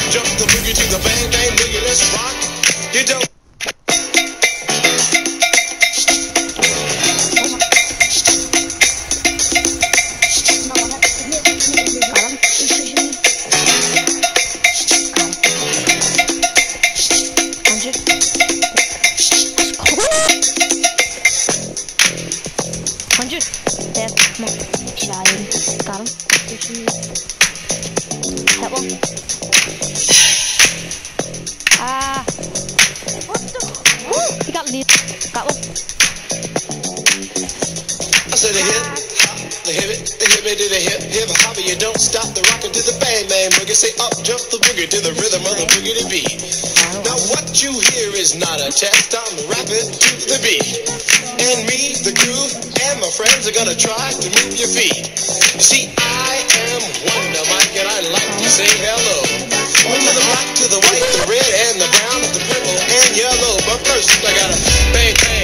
jump the boogie to the bang bang boogie. Let's rock. You don't. Got him. Hit one. Ah. What the? Woo! He got lead. Got one. I said the hip, hop, the hip it, to the hip, hip hop, you don't stop the rockin' to the bang bang boogie. Say up, jump the boogie to the rhythm of the boogie to beat. Now what you hear is not a test, I'm rapping to the beat. And me, the groove, and my friends are gonna try to move your feet. You see, I am Wonder Mike, and I like to say hello. One to the black, to the white, the red, and the brown, the purple, and yellow. But first, I gotta bang bang.